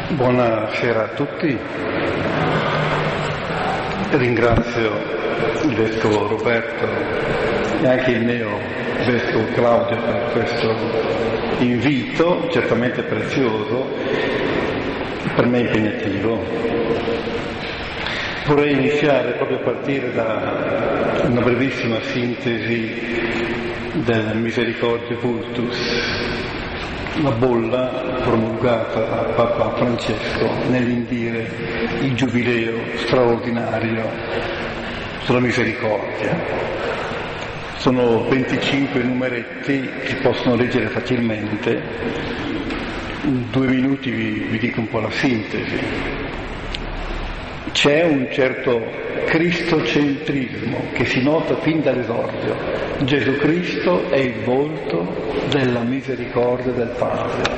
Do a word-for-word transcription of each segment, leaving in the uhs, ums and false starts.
Buonasera a tutti. Ringrazio il Vescovo Roberto e anche il neo Vescovo Claudio per questo invito, certamente prezioso, per me impegnativo. Vorrei iniziare proprio a partire da una brevissima sintesi del Misericordiae Vultus, la bolla promulgata da Papa Francesco nell'indire il giubileo straordinario sulla misericordia. Sono venticinque numeretti, si possono leggere facilmente. In due minuti vi, vi dico un po' la sintesi. C'è un certo cristocentrismo che si nota fin dall'esordio. Gesù Cristo è il volto della misericordia del Padre.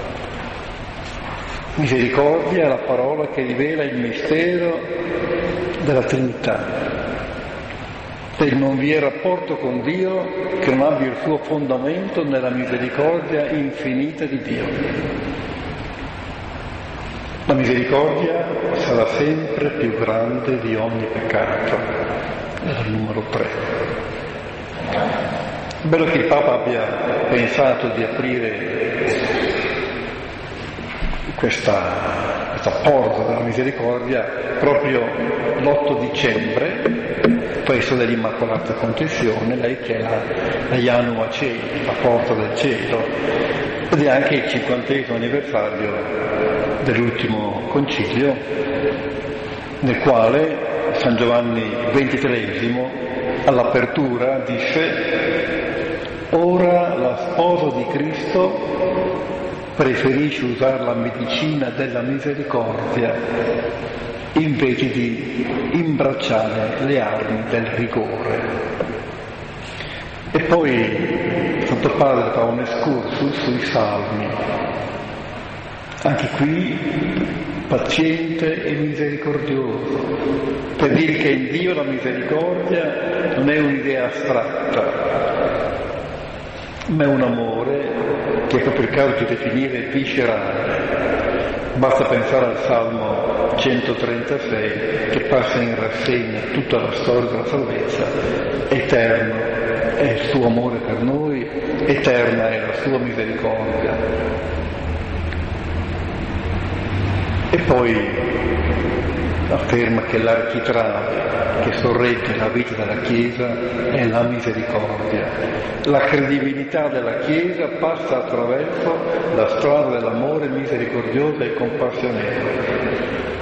Misericordia è la parola che rivela il mistero della Trinità. E non vi è rapporto con Dio che non abbia il suo fondamento nella misericordia infinita di Dio. La misericordia sarà sempre più grande di ogni peccato. Era il numero tre. È bello che il Papa abbia pensato di aprire questa, questa porta della misericordia proprio l'otto dicembre, festa dell'Immacolata Concezione, lei che è la, la Janua Coeli, la porta del cielo, ed è anche il cinquantesimo anniversario dell'ultimo concilio, nel quale San Giovanni ventitreesimo all'apertura disse: ora la sposa di Cristo preferisce usare la medicina della misericordia invece di imbracciare le armi del rigore. E poi Santo Padre fa un excursus sui salmi. Anche qui paziente e misericordioso, per dire che in Dio la misericordia non è un'idea astratta, ma è un amore che è proprio il caso di definire viscerale. Basta pensare al Salmo centotrentasei che passa in rassegna tutta la storia della salvezza. Eterno è il suo amore per noi, eterna è la sua misericordia. E poi afferma che l'architrave che sorregge la vita della Chiesa è la misericordia. La credibilità della Chiesa passa attraverso la strada dell'amore misericordioso e compassionevole.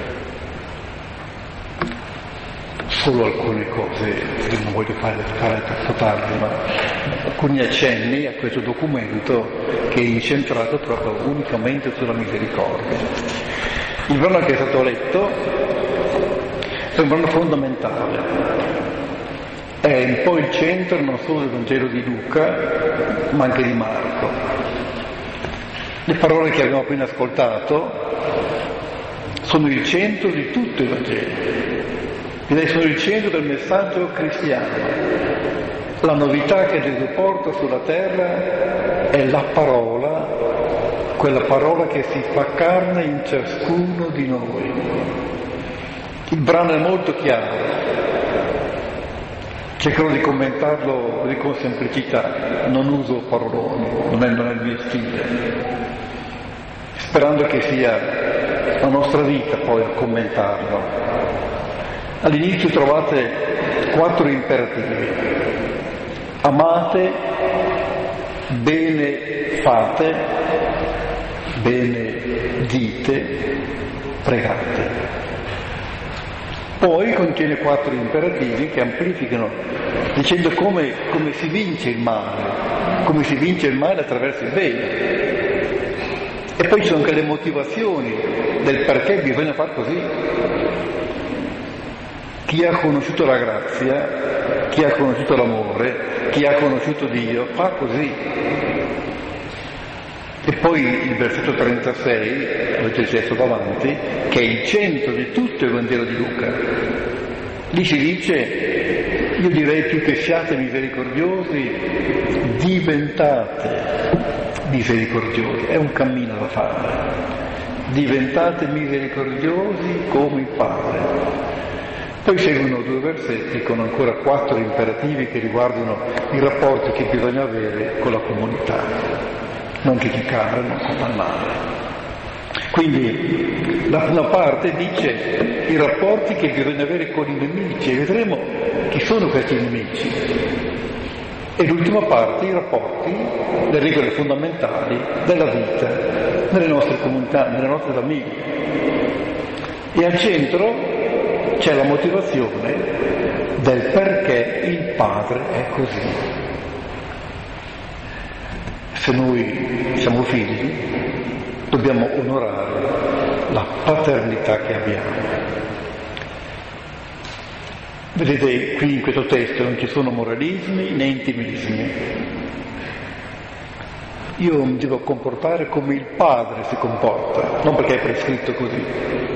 Solo alcune cose che non voglio fare, fare troppo tardi, ma alcuni accenni a questo documento che è incentrato proprio unicamente sulla misericordia. Il brano che è stato letto è un brano fondamentale, è un po' il centro non solo del Vangelo di Luca, ma anche di Marco. Le parole che abbiamo appena ascoltato sono il centro di tutto il Vangelo, ed sono il centro del messaggio cristiano. La novità che Gesù porta sulla terra è la parola, quella parola che si fa carne in ciascuno di noi. Il brano è molto chiaro, cercherò di commentarlo così con semplicità, non uso paroloni, non è, non è il mio stile, sperando che sia la nostra vita poi a commentarlo. All'inizio trovate quattro imperativi: amate, bene fate, bene dite, pregate. Poi contiene quattro imperativi che amplificano, dicendo come, come si vince il male, come si vince il male attraverso il bene. E poi ci sono anche le motivazioni del perché bisogna far così. Chi ha conosciuto la grazia, chi ha conosciuto l'amore, chi ha conosciuto Dio, fa così. E poi il versetto trentasei, avete chiesto davanti, che è il centro di tutto il Vangelo di Luca. Lì si dice, io direi più che siate misericordiosi, diventate misericordiosi. È un cammino da fare. diventate misericordiosi come il Padre. Poi seguono due versetti con ancora quattro imperativi che riguardano i rapporti che bisogna avere con la comunità, non giudicare, non condannare. Quindi la prima parte dice i rapporti che bisogna avere con i nemici e vedremo chi sono questi nemici. E l'ultima parte i rapporti, le regole fondamentali della vita nelle nostre comunità, nelle nostre famiglie. E al centro c'è la motivazione del perché il Padre è così. Se noi siamo figli, dobbiamo onorare la paternità che abbiamo. Vedete, qui in questo testo non ci sono moralismi né intimismi. Io mi devo comportare come il Padre si comporta, non perché è prescritto così.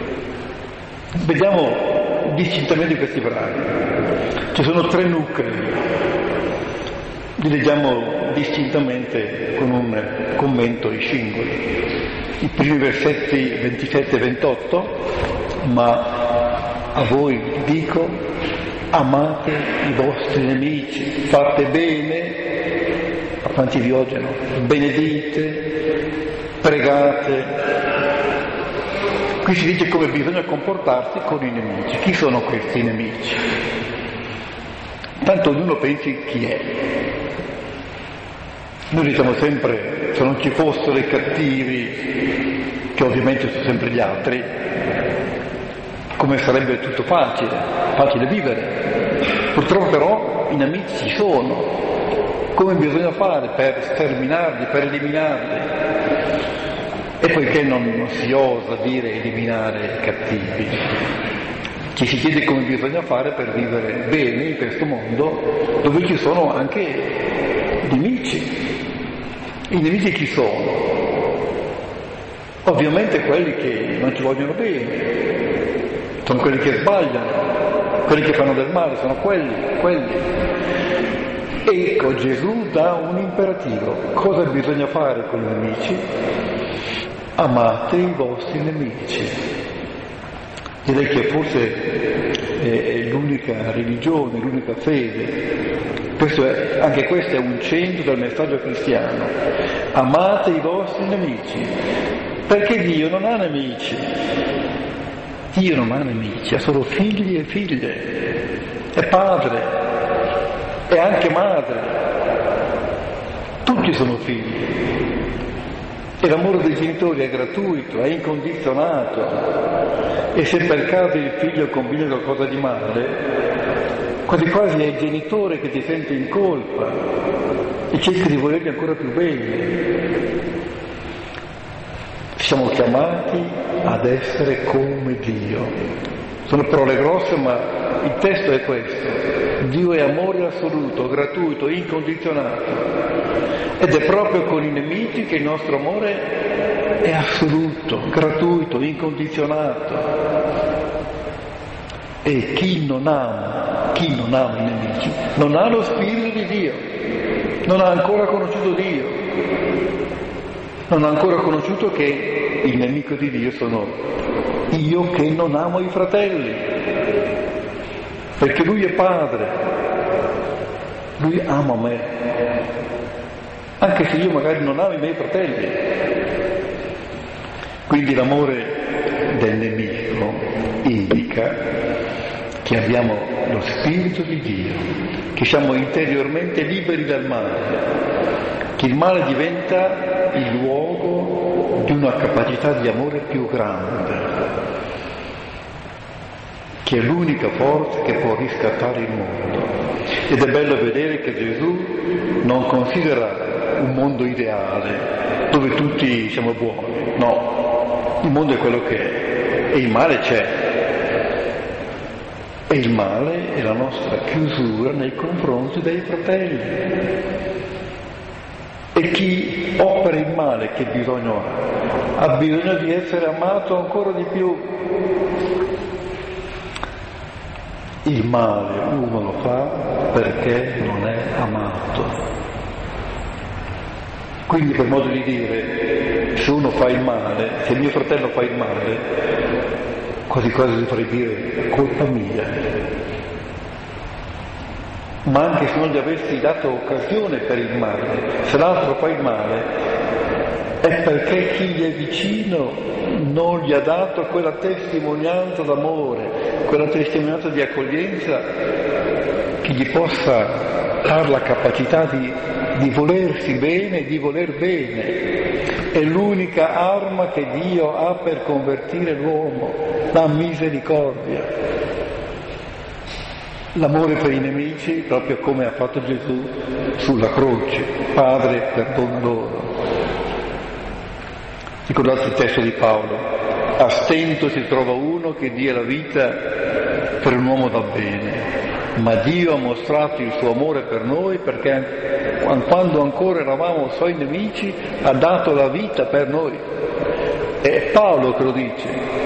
Vediamo distintamente questi brani. Ci sono tre nuclei. Li leggiamo distintamente con un commento ai singoli. I primi versetti ventisette e ventotto, ma a voi dico, amate i vostri nemici, fate bene a quanti vi odiano, benedite, pregate. Qui si dice come bisogna comportarsi con i nemici. Chi sono questi nemici? Tanto ognuno pensi chi è. Noi diciamo sempre, se non ci fossero i cattivi, che ovviamente sono sempre gli altri, come sarebbe tutto facile, facile vivere. Purtroppo però i nemici ci sono. Come bisogna fare per sterminarli, per eliminarli? E poiché non, non si osa dire eliminare i cattivi, ci si chiede come bisogna fare per vivere bene in questo mondo dove ci sono anche nemici. I nemici chi sono? Ovviamente quelli che non ci vogliono bene, sono quelli che sbagliano, quelli che fanno del male, sono quelli, quelli. Ecco, Gesù dà un imperativo. Cosa bisogna fare con i nemici? Amate i vostri nemici. Direi che forse è l'unica religione, l'unica fede. Questo è, anche questo è un centro del messaggio cristiano. Amate i vostri nemici. Perché Dio non ha nemici. Dio non ha nemici, ha solo figli e figlie. È padre, è anche madre. Tutti sono figli. E l'amore dei genitori è gratuito, è incondizionato. E se per caso il figlio combina qualcosa di male, quasi quasi è il genitore che ti sente in colpa e cerca di volergli ancora più bene. Siamo chiamati ad essere come Dio. Sono parole grosse, ma il testo è questo. Dio è amore assoluto, gratuito, incondizionato. Ed è proprio con i nemici che il nostro amore è assoluto, gratuito, incondizionato. E chi non ama, chi non ama i nemici, non ha lo spirito di Dio, non ha ancora conosciuto Dio, non ha ancora conosciuto che il nemico di Dio sono io che non amo i fratelli, perché Lui è Padre, Lui ama me, anche se io magari non amo i miei fratelli. Quindi l'amore del nemico indica che abbiamo lo spirito di Dio, che siamo interiormente liberi dal male, che il male diventa il luogo di una capacità di amore più grande, che è l'unica forza che può riscattare il mondo. Ed è bello vedere che Gesù non considera un mondo ideale dove tutti siamo buoni, no, il mondo è quello che è e il male c'è. E il male è la nostra chiusura nei confronti dei fratelli. E chi opera il male che bisogno ha? Ha bisogno di essere amato ancora di più. Il male uno lo fa perché non è amato. Quindi, per modo di dire, se uno fa il male, se mio fratello fa il male, quasi quasi dovrei dire è colpa mia. Ma anche se non gli avessi dato occasione per il male, se l'altro fa il male, è perché chi gli è vicino non gli ha dato quella testimonianza d'amore, quella testimonianza di accoglienza che gli possa dare la capacità di, di volersi bene, di voler bene. È l'unica arma che Dio ha per convertire l'uomo, la misericordia. L'amore per i nemici, proprio come ha fatto Gesù sulla croce. Padre, perdona loro. Ricordate il testo di Paolo: a stento si trova uno che dia la vita per un uomo da bene, ma Dio ha mostrato il suo amore per noi perché quando ancora eravamo suoi nemici ha dato la vita per noi. È Paolo che lo dice.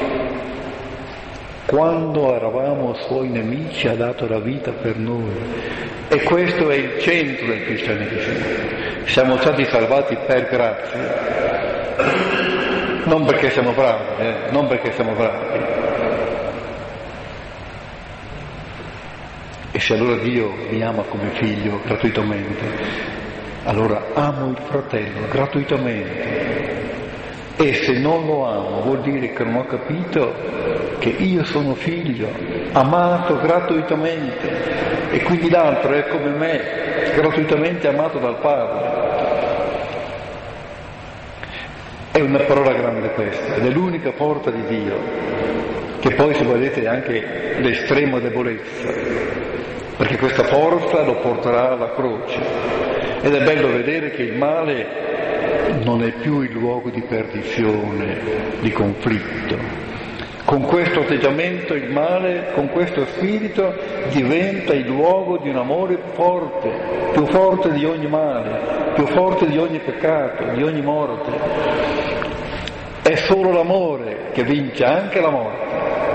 Quando eravamo suoi nemici ha dato la vita per noi. E questo è il centro del cristianesimo. Siamo stati salvati per grazia, non perché siamo bravi, eh? non perché siamo bravi. E se allora Dio mi ama come figlio gratuitamente, allora amo il fratello gratuitamente. E se non lo amo vuol dire che non ho capito che io sono figlio, amato gratuitamente, e quindi l'altro è come me, gratuitamente amato dal Padre. È una parola grande questa, ed è l'unica porta di Dio, che poi, se volete, è anche l'estrema debolezza, perché questa forza lo porterà alla croce. Ed è bello vedere che il male non è più il luogo di perdizione, di conflitto. Con questo atteggiamento il male, con questo spirito, diventa il luogo di un amore forte, più forte di ogni male, più forte di ogni peccato, di ogni morte. È solo l'amore che vince anche la morte.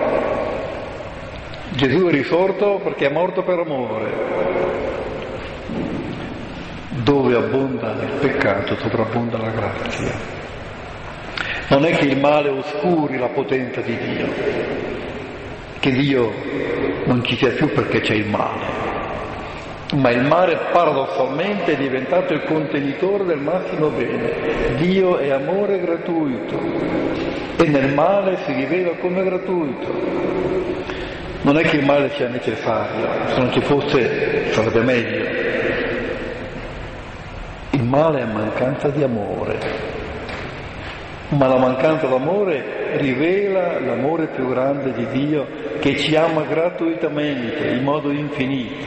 Gesù è risorto perché è morto per amore. Dove abbonda il peccato, sovrabbonda la grazia. Non è che il male oscuri la potenza di Dio, che Dio non ci sia più perché c'è il male, ma il male paradossalmente è diventato il contenitore del massimo bene. Dio è amore gratuito e nel male si rivela come gratuito. Non è che il male sia necessario, se non ci fosse sarebbe meglio. Il male è mancanza di amore, ma la mancanza d'amore rivela l'amore più grande di Dio, che ci ama gratuitamente, in modo infinito.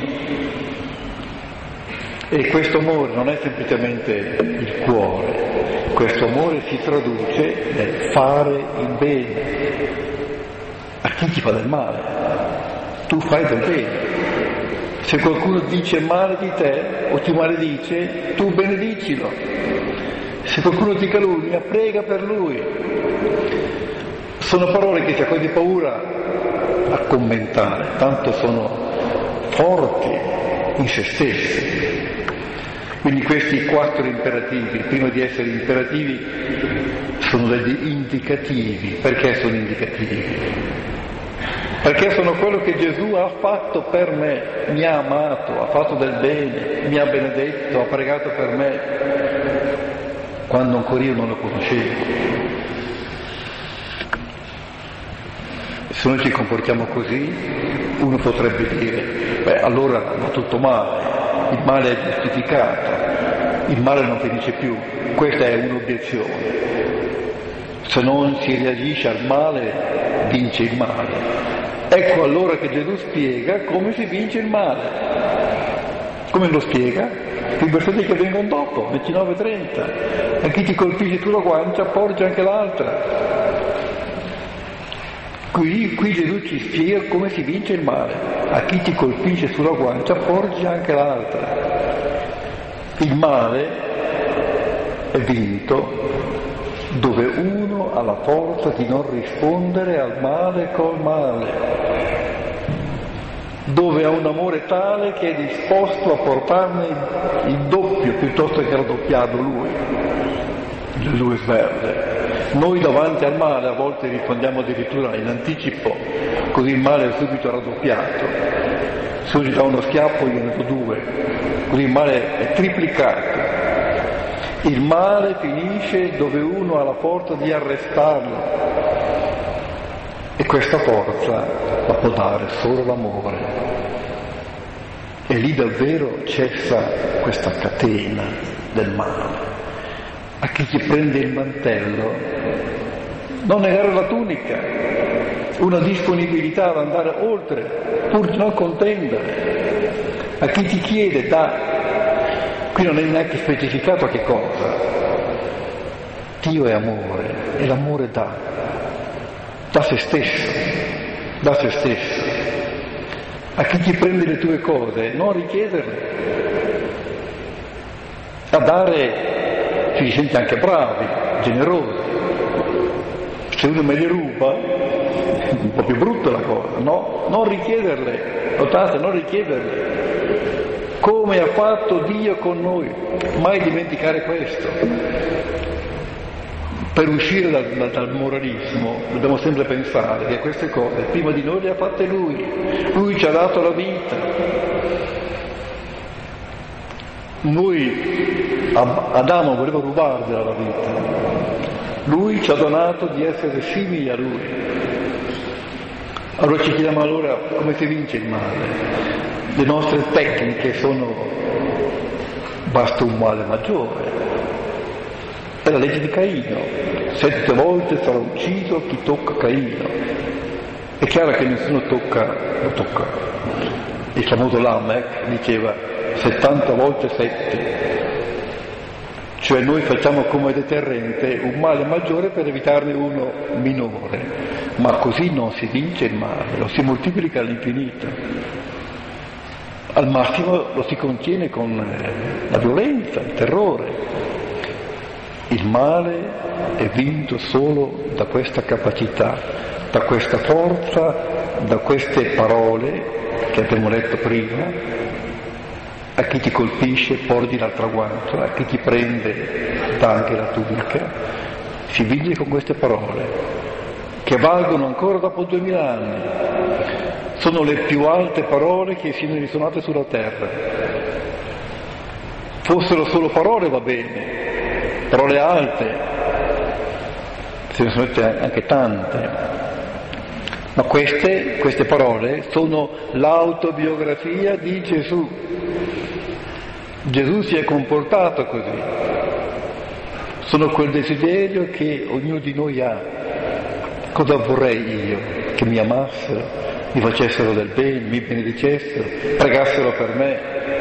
E questo amore non è semplicemente il cuore, questo amore si traduce nel fare il bene a chi ti fa del male. Tu fai del bene. Se qualcuno dice male di te o ti maledice, tu benedicilo. Se qualcuno ti calunnia, prega per lui. Sono parole che si ha quasi paura a commentare, tanto sono forti in se stessi. Quindi questi quattro imperativi, prima di essere imperativi, sono degli indicativi. Perché sono indicativi? Perché sono quello che Gesù ha fatto per me, mi ha amato, ha fatto del bene, mi ha benedetto, ha pregato per me, quando ancora io non lo conoscevo. Se noi ci comportiamo così, uno potrebbe dire, beh, allora va tutto male, il male è giustificato, il male non finisce più. Questa è un'obiezione. Se non si reagisce al male, vince il male. Ecco allora che Gesù spiega come si vince il male. Come lo spiega? I versetti che vengono dopo, ventinove e trenta. A chi ti colpisce sulla guancia, porge anche l'altra. Qui, qui Gesù ci spiega come si vince il male. A chi ti colpisce sulla guancia, porge anche l'altra. Il male è vinto dove uno ha la forza di non rispondere al male col male, dove ha un amore tale che è disposto a portarne il doppio piuttosto che raddoppiarlo lui. Gesù sverde. Noi davanti al male a volte rispondiamo addirittura in anticipo, così il male è subito raddoppiato. Se uno ci dà uno schiaffo io ne do due, così il male è triplicato. Il male finisce dove uno ha la forza di arrestarlo, e questa forza la può dare solo l'amore. E lì davvero cessa questa catena del male. A chi ti prende il mantello, non negare la tunica, una disponibilità ad andare oltre, pur di non contendere. A chi ti chiede, dà. Qui non è neanche specificato che cosa. Dio è amore, e l'amore dà, da se stesso, da se stesso. A chi ti prende le tue cose, non richiederle, a dare. Ci si sente anche bravi, generosi. Se uno me le ruba, è un po' più brutta la cosa, no? Non richiederle, notate, non richiederle. Come ha fatto Dio con noi, mai dimenticare questo. Per uscire dal, dal moralismo dobbiamo sempre pensare che queste cose prima di noi le ha fatte Lui, Lui ci ha dato la vita. Noi, Adamo voleva rubargliela la vita, Lui ci ha donato di essere simili a Lui. Allora ci chiediamo allora come si vince il male. Le nostre tecniche sono, basta un male maggiore, è la legge di Caino, sette volte sarà ucciso chi tocca Caino. È chiaro che nessuno tocca, lo tocca. Il famoso Lamech diceva settanta volte sette, cioè noi facciamo come deterrente un male maggiore per evitarne uno minore, ma così non si vince il male, lo si moltiplica all'infinito. Al massimo lo si contiene con la violenza, il terrore. Il male è vinto solo da questa capacità, da questa forza, da queste parole che abbiamo letto prima. A chi ti colpisce porgi l'altra guancia, a chi ti prende dà anche la tunica. Si vince con queste parole, che valgono ancora dopo duemila anni. Sono le più alte parole che siano risuonate sulla terra. Fossero solo parole va bene, parole alte, se ne sono dette anche tante. Ma queste, queste parole sono l'autobiografia di Gesù. Gesù si è comportato così. Sono quel desiderio che ognuno di noi ha. Cosa vorrei io? Che mi amassero, mi facessero del bene, mi benedicessero, pregassero per me,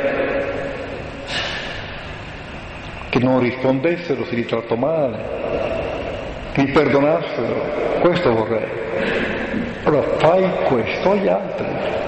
che non rispondessero se li tratto male, che mi perdonassero. Questo vorrei. Allora fai questo agli altri.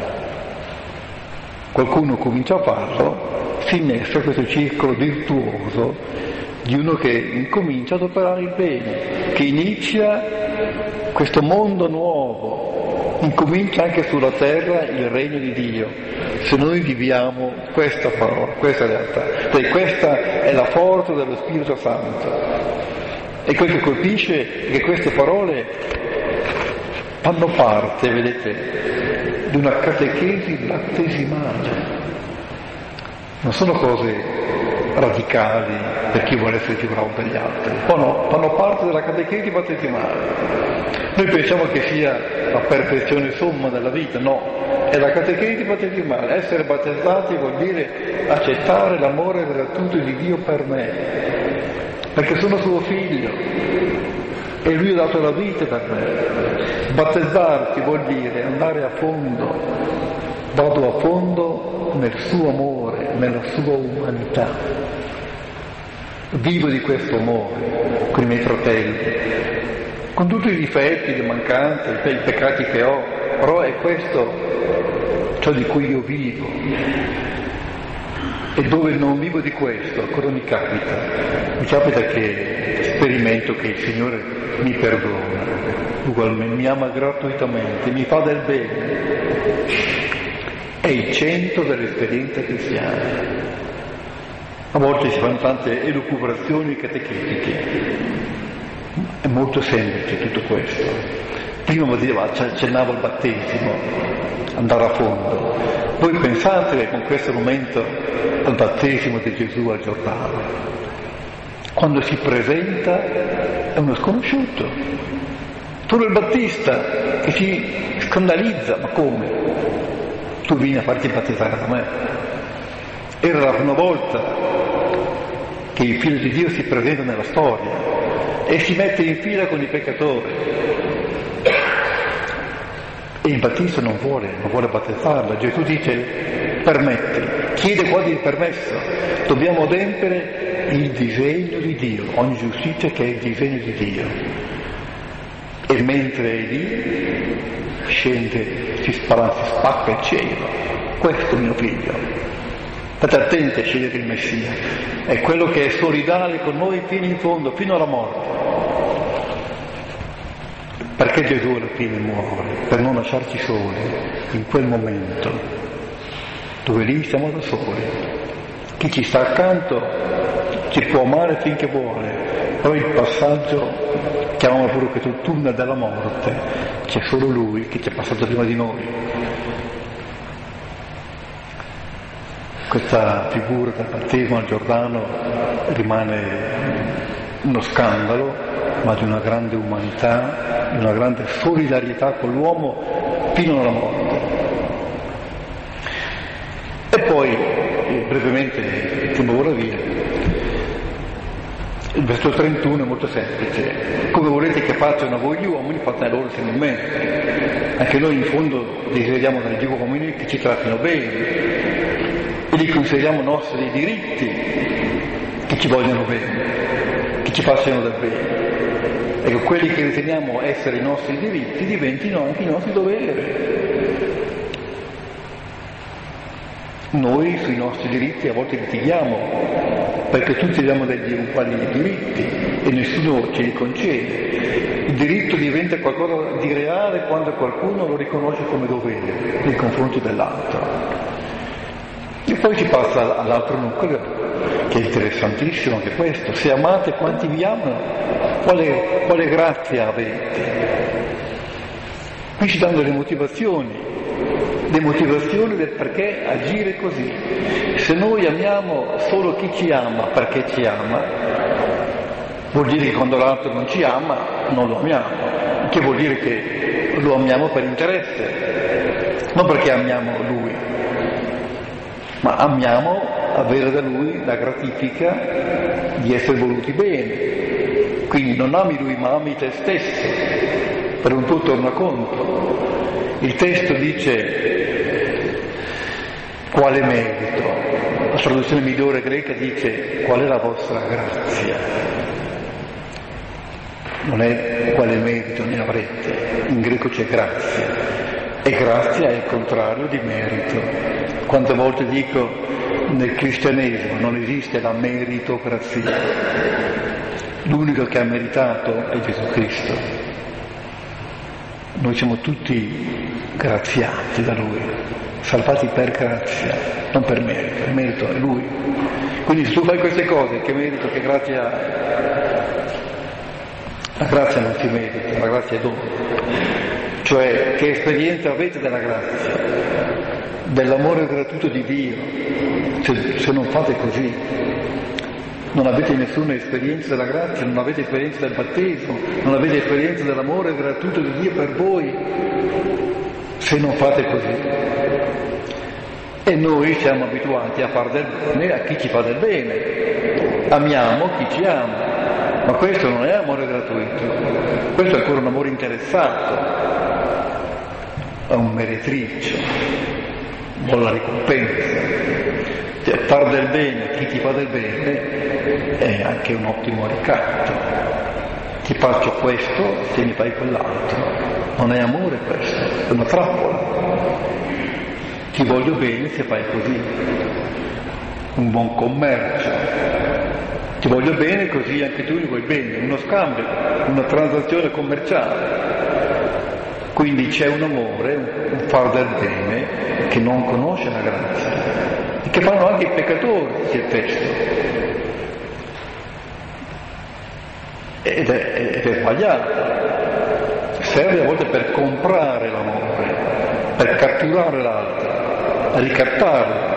Qualcuno comincia a farlo, si innesca questo circolo virtuoso di uno che incomincia ad operare il bene, che inizia questo mondo nuovo, incomincia anche sulla terra il regno di Dio, se noi viviamo questa parola, questa realtà. Perché questa è la forza dello Spirito Santo. E quel che colpisce è che queste parole fanno parte, vedete, di una catechesi battesimale. Non sono cose radicali per chi vuole essere più bravo degli altri, no, no, fanno parte della catechesi battesimale. Noi pensiamo che sia la perfezione somma della vita, no, è la catechesi battesimale. Essere battezzati vuol dire accettare l'amore gratuito di Dio per me, perché sono suo figlio e lui ha dato la vita per me. Battezzarti vuol dire andare a fondo, vado a fondo nel suo amore, nella sua umanità. Vivo di questo amore con i miei fratelli, con tutti i difetti, le mancanze, i peccati che ho, però è questo ciò di cui io vivo. E dove non vivo di questo, cosa mi capita? Mi capita che sperimento che il Signore mi perdona, ugualmente mi ama gratuitamente, mi fa del bene. È il centro dell'esperienza cristiana. A volte si fanno tante elucubrazioni catechetiche, è molto semplice tutto questo. Prima mi diceva, accennavo al battesimo, andare a fondo. Voi pensate con questo momento al battesimo di Gesù al Giordano. Quando si presenta è uno sconosciuto. Solo il Battista che si scandalizza, ma come? Tu vieni a farti battezzare da me. Era la prima volta che il Figlio di Dio si presenta nella storia e si mette in fila con i peccatori. E il Battista non vuole, non vuole battezzarlo. Gesù dice, permetti, chiede quasi il permesso. Dobbiamo adempiere il disegno di Dio, ogni giustizia che è il disegno di Dio. E mentre è lì, scende, si, spara, si spacca il cielo. Questo è mio figlio. State attenti a scegliere il Messia. È quello che è solidale con noi fino in fondo, fino alla morte. Perché Gesù alla fine muore? Per non lasciarci soli in quel momento, dove lì siamo da soli. Chi ci sta accanto ci può amare finché vuole, poi il passaggio, chiamano pure questo tunnel della morte, c'è solo Lui che ci è passato prima di noi. Questa figura del battesimo al Giordano rimane uno scandalo, ma di una grande umanità, di una grande solidarietà con l'uomo fino alla morte. E poi, eh, brevemente, il tempo vola via, il versetto trentuno è molto semplice. Come volete che facciano a voi gli uomini, fate a loro similmente. Anche noi in fondo desideriamo dagli uomini che ci trattino bene e li consideriamo nostri diritti, che ci vogliono bene, che ci facciano del bene. Ecco, quelli che riteniamo essere i nostri diritti diventino anche i nostri doveri. Noi sui nostri diritti a volte litighiamo, perché tutti abbiamo degli uguali diritti e nessuno ce li concede. Il diritto diventa qualcosa di reale quando qualcuno lo riconosce come dovere nei confronti dell'altro. E poi si passa all'altro nucleo, che è interessantissimo anche questo. Se amate quanti vi amano, quale, quale grazia avete? Qui ci danno le motivazioni, le motivazioni del perché agire così. Se noi amiamo solo chi ci ama perché ci ama, vuol dire che quando l'altro non ci ama non lo amiamo, che vuol dire che lo amiamo per interesse, non perché amiamo lui, ma amiamo avere da lui la gratifica di essere voluti bene. Quindi non ami lui ma ami te stesso, per un tuo tornaconto. Il testo dice quale merito, la traduzione migliore greca dice qual è la vostra grazia, non è quale merito ne avrete, in greco c'è grazia e grazia è il contrario di merito. Quante volte dico nel cristianesimo non esiste la meritocrazia, l'unico che ha meritato è Gesù Cristo. Noi siamo tutti graziati da Lui, salvati per grazia, non per merito, il merito è Lui. Quindi se tu fai queste cose, che merito, che grazia hai? La grazia non si merita, la grazia è dono. Cioè, che esperienza avete della grazia, dell'amore gratuito di Dio, se, se non fate così? Non avete nessuna esperienza della grazia, non avete esperienza del battesimo, non avete esperienza dell'amore gratuito di Dio per voi, se non fate così. E noi siamo abituati a far del bene a chi ci fa del bene, amiamo chi ci ama, ma questo non è amore gratuito, questo è ancora un amore interessato, è un meretricio, vuole la ricompensa. Cioè, far del bene a chi ti fa del bene è anche un ottimo ricatto. Ti faccio questo se mi fai quell'altro. Non è amore questo, è una trappola. Ti voglio bene se fai così. Un buon commercio. Ti voglio bene così anche tu mi vuoi bene. Uno scambio, una transazione commerciale. Quindi c'è un amore, un far del bene che non conosce la grazia. che fanno anche i peccatori, dice il testo. Ed è, ed è sbagliato. Serve a volte per comprare l'amore, per catturare l'altro, ricattarlo,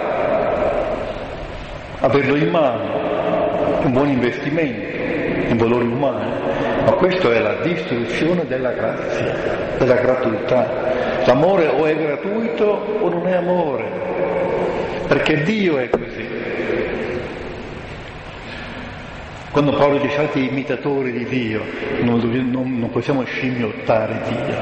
averlo in mano, un buon investimento in valori umani. Ma questo è la distruzione della grazia, della gratuità. L'amore o è gratuito o non è amore, perché Dio è così. Quando Paolo dice siate imitatori di Dio, non, non, non possiamo scimmiottare Dio.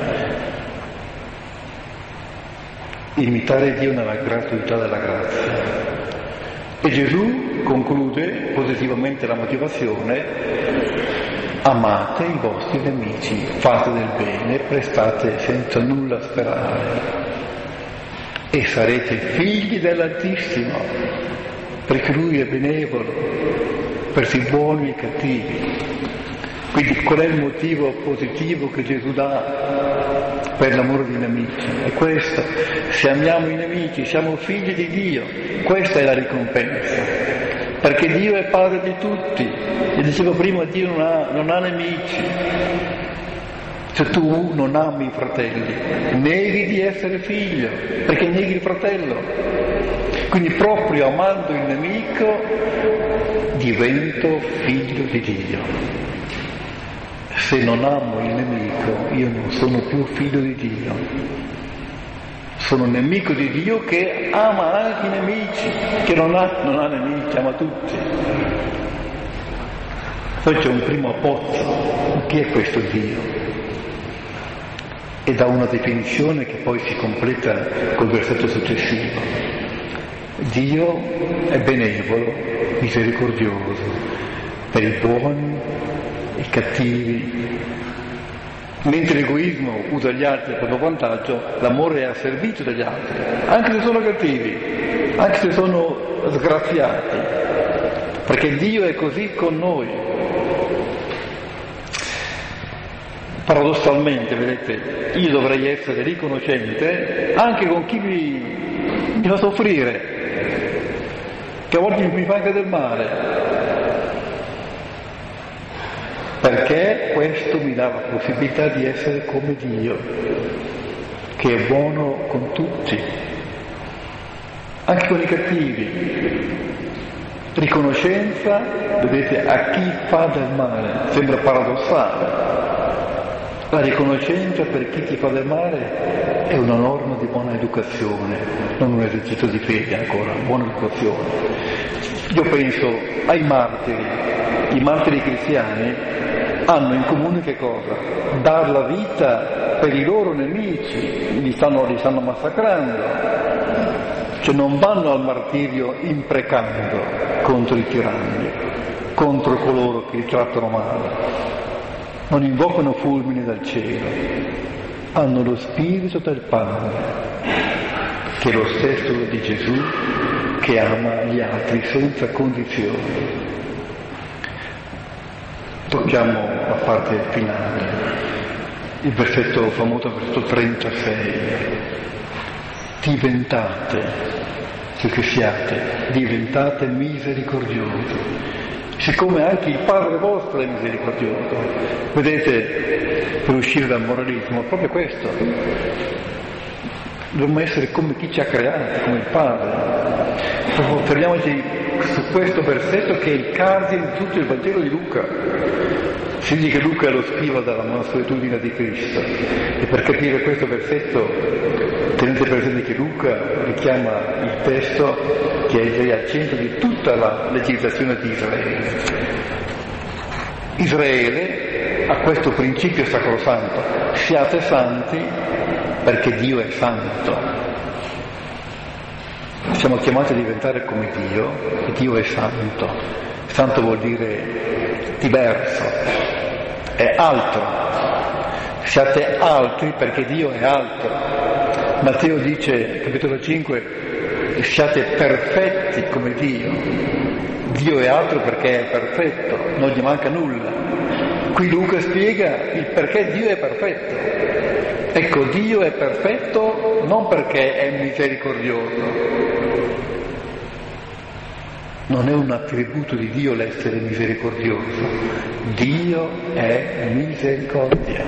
Imitare Dio nella gratuità della grazia. E Gesù conclude positivamente la motivazione: amate i vostri nemici, fate del bene, prestate senza nulla sperare e sarete figli dell'Altissimo, perché Lui è benevolo verso i buoni e i cattivi. Quindi qual è il motivo positivo che Gesù dà per l'amore dei nemici? È questo: se amiamo i nemici siamo figli di Dio, questa è la ricompensa, perché Dio è padre di tutti. E dicevo prima, Dio non ha, non ha nemici. Se tu non ami i fratelli, neghi di essere figlio, perché neghi il fratello. Quindi proprio amando il nemico divento figlio di Dio. Se non amo il nemico, io non sono più figlio di Dio. Sono nemico di Dio che ama anche i nemici, che non ha, non ha nemici, ama tutti. Poi c'è un primo appozzo: chi è questo Dio? E dà una definizione che poi si completa col versetto successivo. Dio è benevolo, misericordioso, per i buoni e i cattivi. Mentre l'egoismo usa gli altri a proprio vantaggio, l'amore è a servizio degli altri, anche se sono cattivi, anche se sono sgraziati, perché Dio è così con noi. Paradossalmente, vedete, io dovrei essere riconoscente anche con chi mi, mi fa soffrire, che a volte mi fa anche del male, perché questo mi dà la possibilità di essere come Dio, che è buono con tutti, anche con i cattivi. Riconoscenza, vedete, a chi fa del male. Sembra paradossale. La riconoscenza per chi ti fa del male è una norma di buona educazione, non un esercizio di fede ancora, buona educazione. Io penso ai martiri. I martiri cristiani hanno in comune che cosa? Dar la vita per i loro nemici, li stanno, li stanno massacrando, cioè non vanno al martirio imprecando contro i tiranni, contro coloro che li trattano male, non invocano fulmini dal cielo, hanno lo spirito del Padre, che è lo stesso di Gesù, che ama gli altri senza condizioni. Tocchiamo la parte finale, il versetto famoso, versetto trentasei. Diventate, cioè che siate, diventate misericordiosi, siccome anche il Padre vostro è misericordioso. Vedete, per uscire dal moralismo, è proprio questo. Dobbiamo essere come chi ci ha creati, come il Padre. Fermiamoci su questo versetto che è il cardine di tutto il Vangelo di Luca. Si dice che Luca è lo scriva della mansuetudine di Cristo, e per capire questo versetto tenete presente che Luca richiama il testo che è al centro di tutta la legislazione di Israele. Israele ha questo principio sacrosanto: siate santi perché Dio è santo. Siamo chiamati a diventare come Dio, e Dio è santo. Santo vuol dire diverso, è altro. Siate altri perché Dio è altro. Matteo dice, capitolo cinque, siate perfetti come Dio. Dio è altro perché è perfetto, non gli manca nulla. Qui Luca spiega il perché Dio è perfetto. Ecco, Dio è perfetto non perché è misericordioso, Non è un attributo di Dio l'essere misericordioso. Dio è misericordia.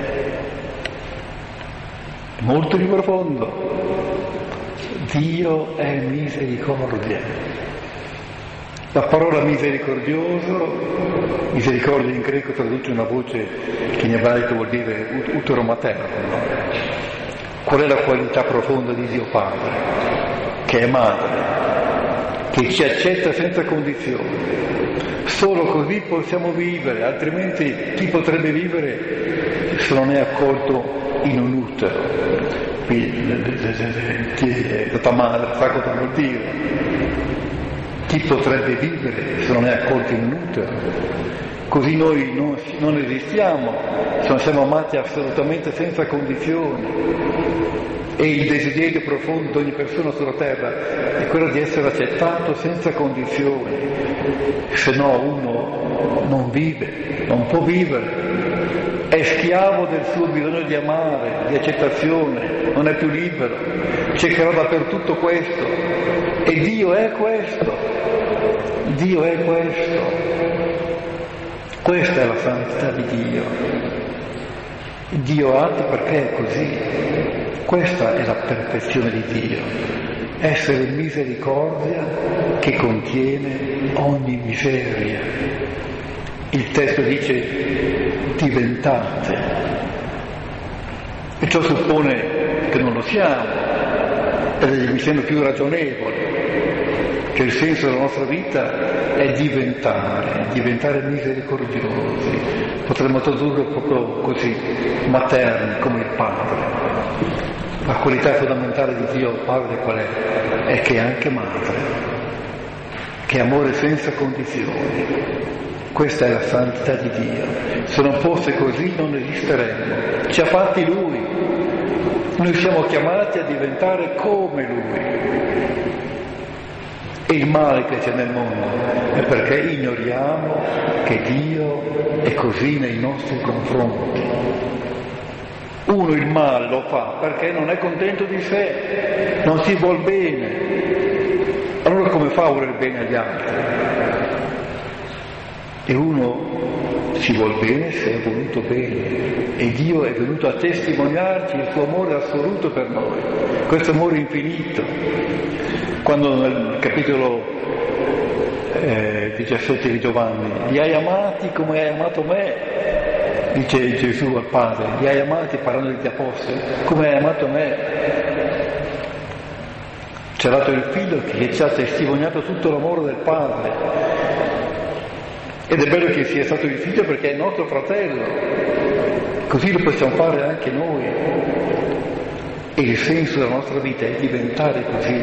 È molto più profondo. Dio è misericordia. La parola misericordioso, misericordia in greco traduce una voce che in ebraico vuol dire utero materno. Qual è la qualità profonda di Dio Padre? Che è madre, che ci accetta senza condizioni. Solo così possiamo vivere, altrimenti chi potrebbe vivere se non è accolto in un utero? Qui chi è stata madre sa cosa vuol dire. Chi potrebbe vivere se non è accolto in un utero? Così noi non, non esistiamo, se non siamo amati assolutamente senza condizioni. E il desiderio profondo di ogni persona sulla terra è quello di essere accettato senza condizioni, se no uno non vive, non può vivere, è schiavo del suo bisogno di amare, di accettazione, non è più libero, cercherà dappertutto questo, e Dio è questo, Dio è questo, questa è la santità di Dio. Dio atti perché è così. Questa è la perfezione di Dio, essere misericordia che contiene ogni miseria. Il testo dice diventate, e ciò suppone che non lo siamo, ed mi sembra più ragionevole, che il senso della nostra vita è diventare, diventare misericordiosi, potremmo tradurre proprio così, materni come il Padre. La qualità fondamentale di Dio Padre qual è? È che è anche madre, che è amore senza condizioni. Questa è la santità di Dio. Se non fosse così non esisteremmo. Ci ha fatti Lui. Noi siamo chiamati a diventare come Lui. E il male che c'è nel mondo è perché ignoriamo che Dio è così nei nostri confronti. Uno il male lo fa perché non è contento di sé, non si vuol bene. Allora come fa a volere bene agli altri? E uno si vuol bene se è voluto bene. E Dio è venuto a testimoniarci il suo amore assoluto per noi, questo amore infinito. Quando nel capitolo eh, diciassette di Giovanni, li hai amati come hai amato me, dice Gesù al Padre, li hai amati, parlando degli apostoli, come hai amato me. C'è dato il Figlio che ci ha testimoniato tutto l'amore del Padre. Ed è bello che sia stato il Figlio perché è il nostro fratello. Così lo possiamo fare anche noi. E il senso della nostra vita è diventare così.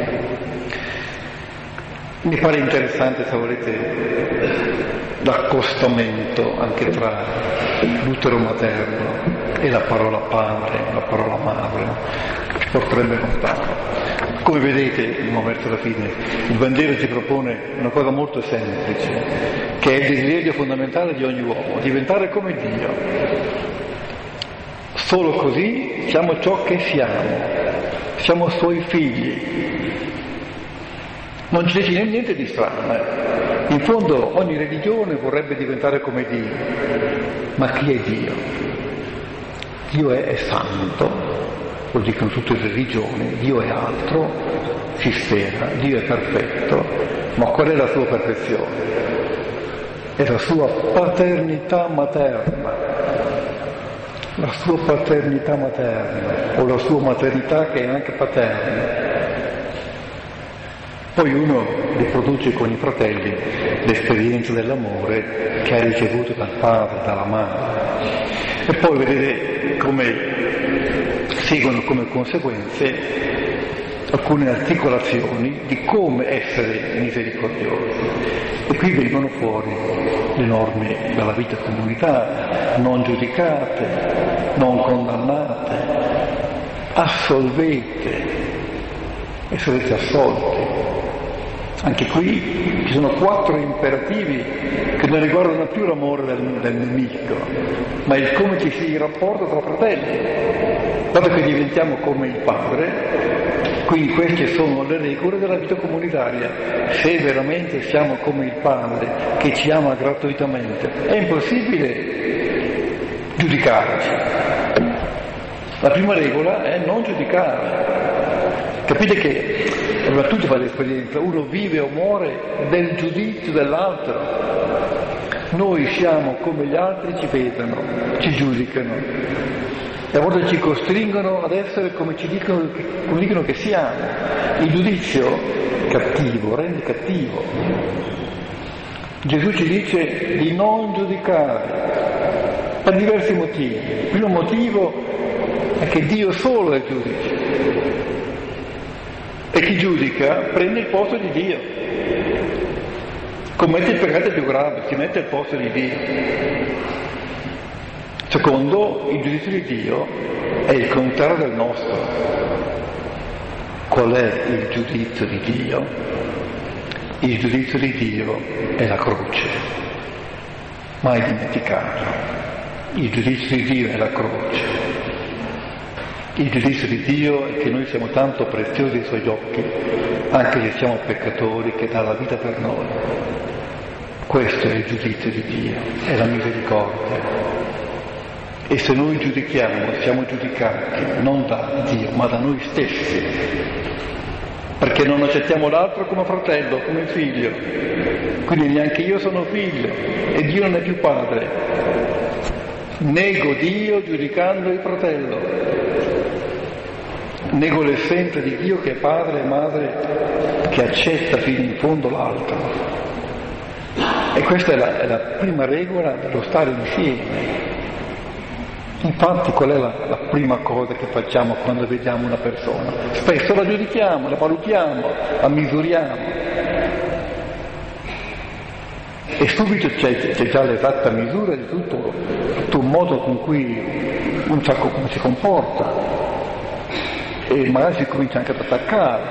Mi pare interessante, se volete, l'accostamento anche tra l'utero materno e la parola padre, la parola madre, ci porterebbe lontano. Come vedete, abbiamo verso la fine, il Vangelo ci propone una cosa molto semplice, che è il desiderio fondamentale di ogni uomo, diventare come Dio. Solo così siamo ciò che siamo, siamo Suoi figli. Non ci dice niente di strano, eh. In fondo ogni religione vorrebbe diventare come Dio, ma chi è Dio? Dio è, è santo, lo dicono tutte le religioni, Dio è altro sistema, Dio è perfetto, ma qual è la sua perfezione? È la sua paternità materna, la sua paternità materna, o la sua maternità che è anche paterna. Poi uno riproduce con i fratelli l'esperienza dell'amore che ha ricevuto dal padre, dalla madre. E poi vedete come seguono come conseguenze alcune articolazioni di come essere misericordiosi. E qui vengono fuori le norme della vita comunitaria, non giudicate, non condannate, assolvete e sarete assolti. Anche qui ci sono quattro imperativi che non riguardano più l'amore del, del nemico, ma il come ci si rapporta tra fratelli. dato che diventiamo come il Padre, quindi queste sono le regole della vita comunitaria. Se veramente siamo come il Padre che ci ama gratuitamente, è impossibile giudicarci. La prima regola è non giudicare. Capite che allora tutti fanno l'esperienza, uno vive o muore del giudizio dell'altro. Noi siamo come gli altri ci vedono, ci giudicano e a volte ci costringono ad essere come ci dicono, come dicono che siamo. Il giudizio cattivo rende cattivo. Gesù ci dice di non giudicare per diversi motivi. Il primo motivo è che Dio solo è giudice e chi giudica prende il posto di Dio, commette il peccato più grave, si mette al posto di Dio. Secondo, il giudizio di Dio è il contrario del nostro. Qual è il giudizio di Dio? Il giudizio di Dio è la croce, mai dimenticarlo. Il giudizio di Dio è la croce. Il giudizio di Dio è che noi siamo tanto preziosi ai Suoi occhi, anche se siamo peccatori, che dà la vita per noi. Questo è il giudizio di Dio, è la misericordia. E se noi giudichiamo, siamo giudicati non da Dio, ma da noi stessi, perché non accettiamo l'altro come fratello, come figlio. Quindi neanche io sono figlio e Dio non è più padre. Nego Dio giudicando il fratello. Nego l'essenza di Dio che è padre e madre, che accetta fino in fondo l'altro. E questa è la, è la prima regola dello stare insieme. Infatti qual è la, la prima cosa che facciamo quando vediamo una persona? Spesso la giudichiamo, la valutiamo, la misuriamo. E subito c'è, c'è già l'esatta misura di tutto, tutto un modo con cui uno sa come si comporta. E magari si comincia anche ad attaccare.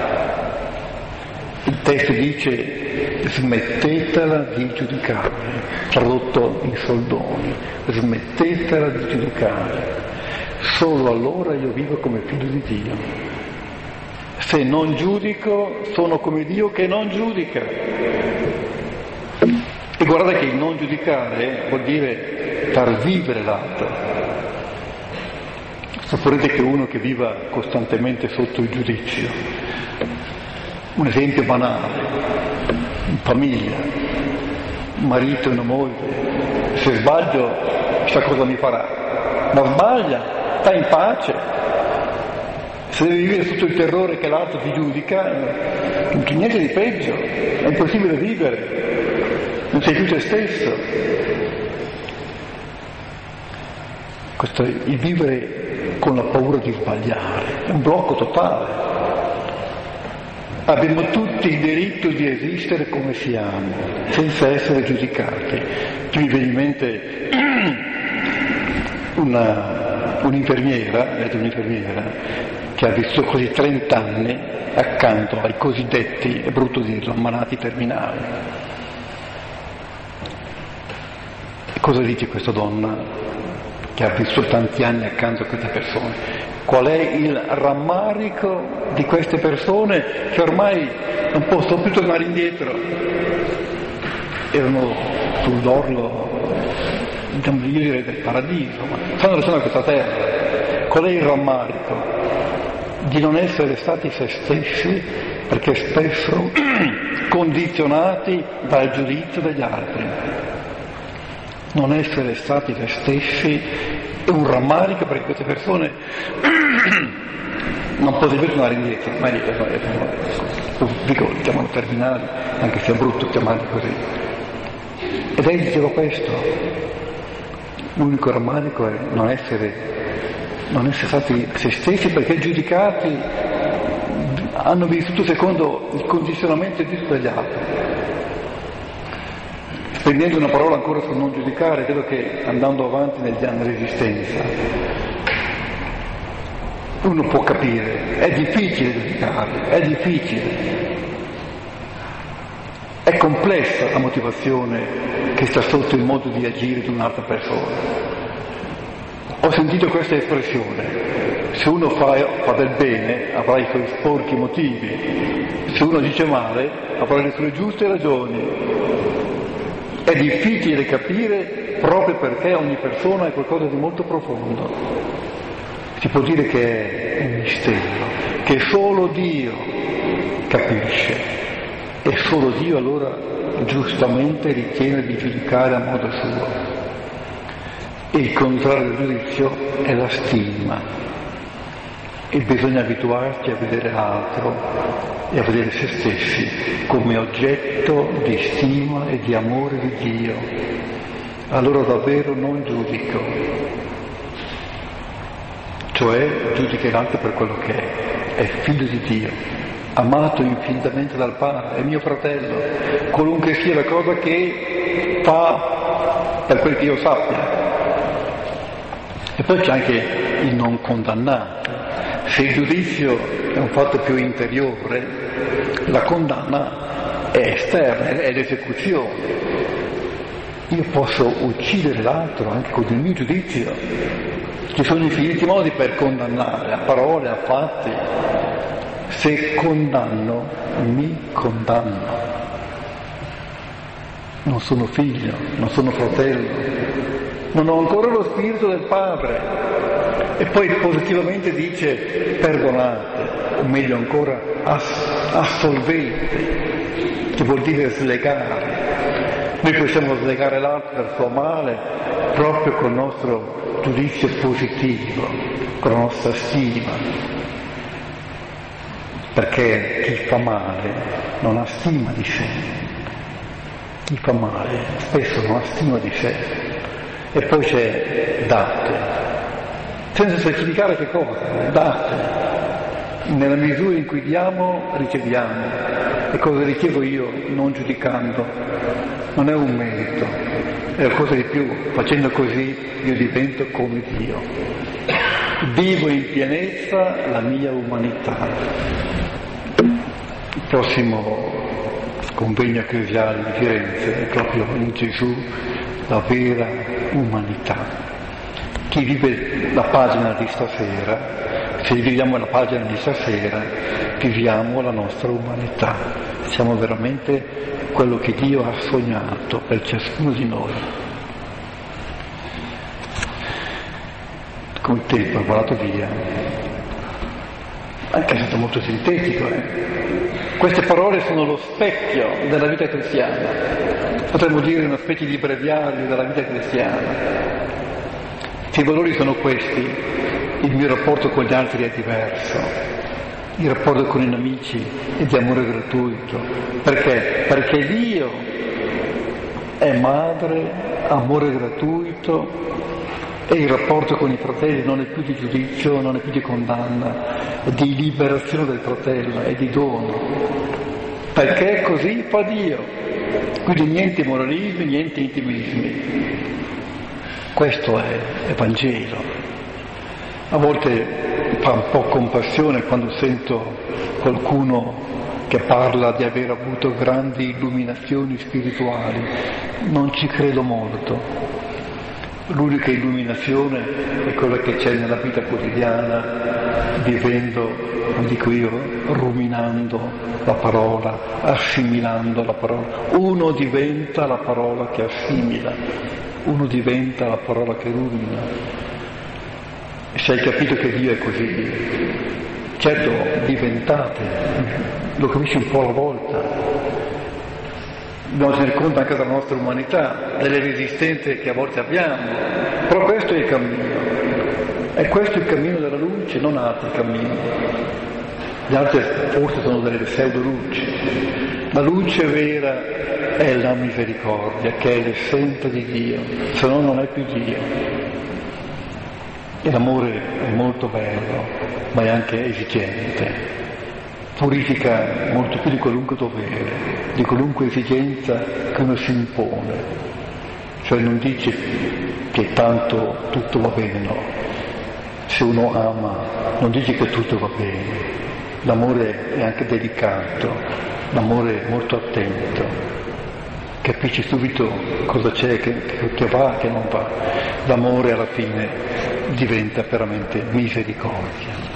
Il testo dice smettetela di giudicare, tradotto in soldoni, smettetela di giudicare, solo allora io vivo come figlio di Dio. Se non giudico sono come Dio che non giudica. E guardate che il non giudicare vuol dire far vivere l'altro. Supponete che uno che viva costantemente sotto il giudizio, un esempio banale, in famiglia, un marito e una moglie, se sbaglio chissà cosa mi farà, ma sbaglia, sta in pace. Se devi vivere sotto il terrore che l'altro ti giudica, non c'è niente di peggio, è impossibile vivere, non sei più te stesso. Questo è il vivere con la paura di sbagliare, è un blocco totale. Abbiamo tutti il diritto di esistere come siamo, senza essere giudicati. Mi viene in mente una, un'infermiera, vedete un'infermiera, che ha vissuto così trent'anni accanto ai cosiddetti, è brutto dirlo, malati terminali. E cosa dice questa donna che ha vissuto tanti anni accanto a queste persone? Qual è il rammarico di queste persone che ormai non possono più tornare indietro? Erano sull'orlo, diciamo, io direi del paradiso, ma stanno restando a questa terra. Qual è il rammarico? Di non essere stati se stessi, perché spesso condizionati dal giudizio degli altri. Non essere stati se stessi è un rammarico, perché queste persone non potrebbero tornare indietro, ma dico, chiamano terminali, anche se è brutto chiamarli così. Ed lei diceva questo, l'unico rammarico è non essere, non essere stati se stessi, perché giudicati hanno vissuto secondo il condizionamento di tutti gli altri. Prendendo una parola ancora sul non giudicare, credo che andando avanti negli anni dell'esistenza uno può capire, è difficile giudicare, è difficile, è complessa la motivazione che sta sotto il modo di agire di un'altra persona. Ho sentito questa espressione: se uno fa, fa del bene avrà i suoi sporchi motivi, se uno dice male avrà le sue giuste ragioni. È difficile capire proprio perché ogni persona è qualcosa di molto profondo. Si può dire che è un mistero, che solo Dio capisce e solo Dio allora giustamente ritiene di giudicare a modo suo. E il contrario del giudizio è la stima, e bisogna abituarsi a vedere l'altro e a vedere se stessi come oggetto di stima e di amore di Dio. Allora davvero non giudico, cioè giudica l'altro per quello che è, è figlio di Dio, amato infinitamente dal Padre, è mio fratello, qualunque sia la cosa che fa, per quel che io sappia. E poi c'è anche il non condannato. Se il giudizio è un fatto più interiore, la condanna è esterna, è l'esecuzione. Io posso uccidere l'altro anche con il mio giudizio. Ci sono infiniti modi per condannare, a parole, a fatti. Se condanno, mi condanno. Non sono figlio, non sono fratello. Non ho ancora lo spirito del Padre. E poi positivamente dice perdonate, o meglio ancora ass- assolvete, che vuol dire slegare. Noi possiamo slegare l'altro per suo male proprio col nostro giudizio positivo, con la nostra stima. Perché chi fa male non ha stima di sé. Chi fa male spesso non ha stima di sé. E poi c'è date, senza specificare che cosa, date. Nella misura in cui diamo, riceviamo. E cosa ricevo io non giudicando? Non è un merito, è qualcosa di più. Facendo così io divento come Dio. Vivo in pienezza la mia umanità. Il prossimo convegno ecclesiale di Firenze è proprio in Gesù la vera umanità. Chi vive la pagina di stasera, se viviamo la pagina di stasera, viviamo la nostra umanità. Siamo veramente quello che Dio ha sognato per ciascuno di noi. Come il tempo è volato via, anche è stato molto sintetico. Eh? Queste parole sono lo specchio della vita cristiana, potremmo dire una specie di breviario della vita cristiana. Se i valori sono questi, il mio rapporto con gli altri è diverso, il rapporto con i nemici è di amore gratuito. Perché? Perché Dio è madre, amore gratuito, e il rapporto con i fratelli non è più di giudizio, non è più di condanna, è di liberazione del fratello, è di dono. Perché così fa Dio. Quindi niente moralismi, niente intimismi. Questo è Evangelo. A volte fa un po' compassione quando sento qualcuno che parla di aver avuto grandi illuminazioni spirituali. Non ci credo molto. L'unica illuminazione è quella che c'è nella vita quotidiana, vivendo, non dico io, ruminando la parola, assimilando la parola. Uno diventa la parola che assimila, uno diventa la parola che rumina. E se hai capito che Dio è così, certo diventate, lo capisci un po' alla volta. Dobbiamo tener conto anche della nostra umanità, delle resistenze che a volte abbiamo, però questo è il cammino, è questo il cammino della luce, non altri cammini. Gli altri forse sono delle pseudo-luci. La luce vera è la misericordia, che è l'essenza di Dio, se no non è più Dio. E l'amore è molto bello, ma è anche esigente. Purifica molto più di qualunque dovere, di qualunque esigenza che uno si impone. Cioè non dice che tanto tutto va bene, no. Se uno ama, non dice che tutto va bene. L'amore è anche delicato, l'amore è molto attento. Capisci subito cosa c'è che, che va e che non va. L'amore alla fine diventa veramente misericordia.